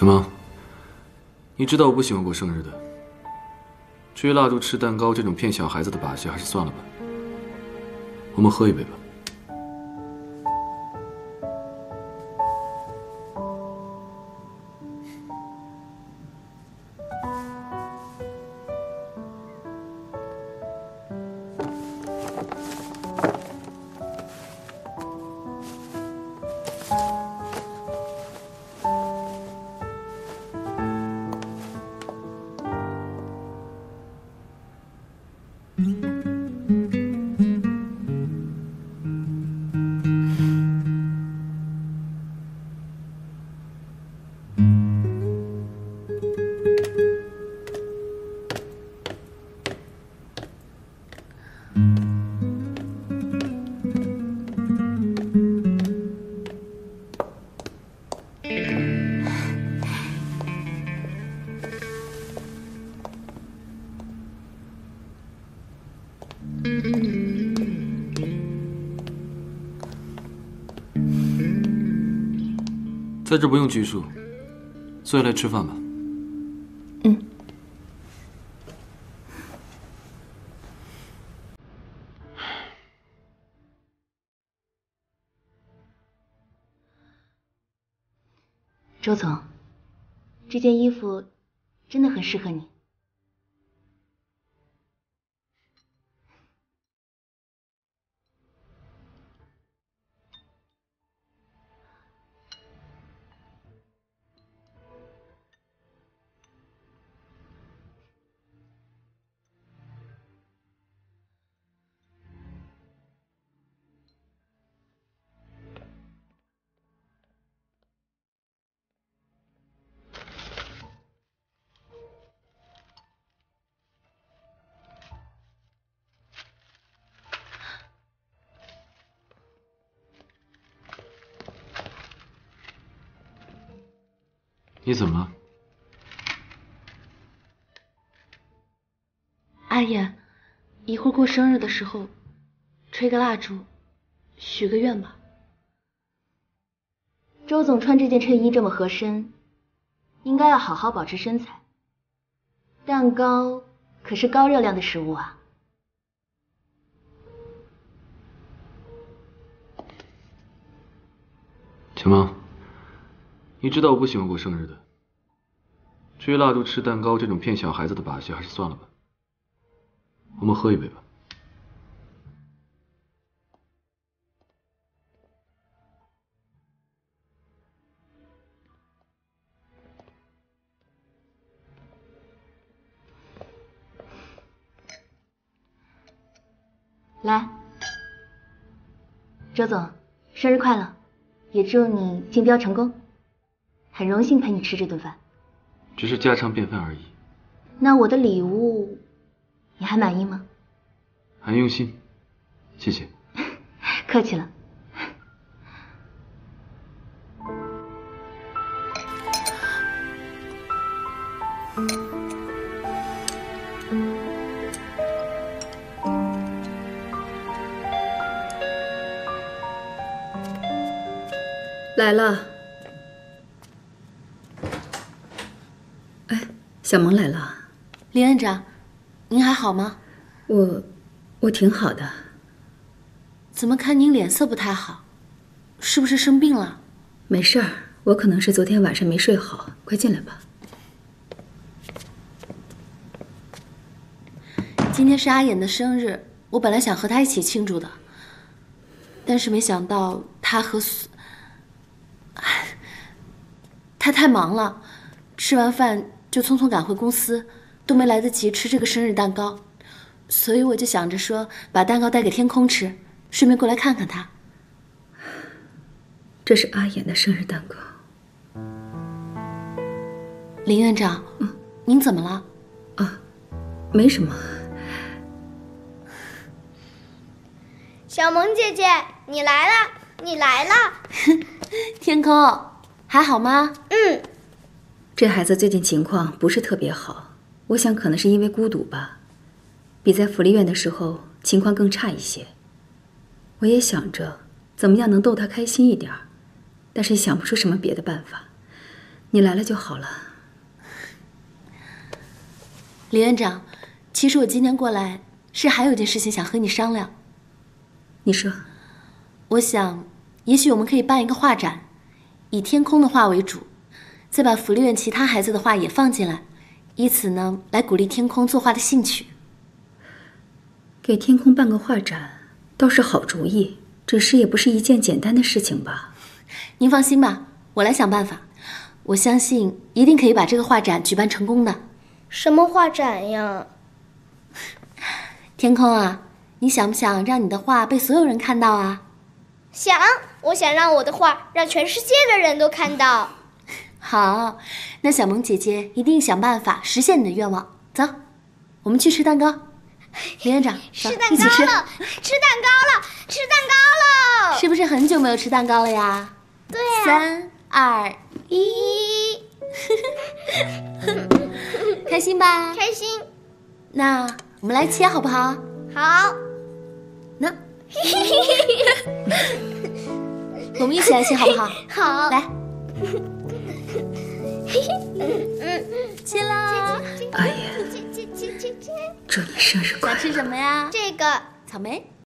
小萌，你知道我不喜欢过生日的。吹蜡烛、吃蛋糕这种骗小孩子的把戏，还是算了吧。我们喝一杯吧。 在这不用拘束，坐下来吃饭吧。 嗯。周总，这件衣服真的很适合你。 你怎么了？ 阿言，一会儿过生日的时候，吹个蜡烛，许个愿吧。周总穿这件衬衣这么合身，应该要好好保持身材。蛋糕可是高热量的食物啊。 小萌，你知道我不喜欢过生日的。吹蜡烛、吃蛋糕这种骗小孩子的把戏，还是算了吧。我们喝一杯吧。 来，周总，生日快乐！也祝你竞标成功。很荣幸陪你吃这顿饭。 只是家常便饭而已。 那我的礼物，你还满意吗？ 很用心，谢谢。 客气了。 来了。 小萌来了， 林院长，您还好吗？ 我挺好的。 怎么看您脸色不太好？是不是生病了？ 没事儿，我可能是昨天晚上没睡好。快进来吧。 今天是阿衍的生日，我本来想和他一起庆祝的，但是没想到他太忙了，吃完饭 就匆匆赶回公司，都没来得及吃这个生日蛋糕，所以我就想着说把蛋糕带给天空吃，顺便过来看看他。 这是阿衍的生日蛋糕。 林院长，您怎么了？ 啊，没什么。 小萌姐姐，你来了，你来了。 天空，还好吗？ 嗯。 这孩子最近情况不是特别好，我想可能是因为孤独吧，比在福利院的时候情况更差一些。我也想着怎么样能逗他开心一点，但是想不出什么别的办法。 你来了就好了。 李院长，其实我今天过来是还有件事情想和你商量。 你说。 我想，也许我们可以办一个画展，以天空的画为主，再把福利院其他孩子的画也放进来，以此呢来鼓励天空作画的兴趣。 给天空办个画展倒是好主意，只是也不是一件简单的事情吧。 您放心吧，我来想办法，我相信一定可以把这个画展举办成功的。 什么画展呀？ 天空啊，你想不想让你的画被所有人看到啊？ 想，我想让我的画让全世界的人都看到。 好，那小萌姐姐一定想办法实现你的愿望。走，我们去吃蛋糕。李院长， 吃蛋糕了， 一起吃。 吃蛋糕了，吃蛋糕了！ 是不是很久没有吃蛋糕了呀？ 对呀。 3、2、1，开心吧？ 开心。 那我们来切好不好？ 好。 那我们一起来切好不好？ 好。 来，切啦！ 哎呀，祝你生日快乐！ 想吃什么呀？ 这个草莓。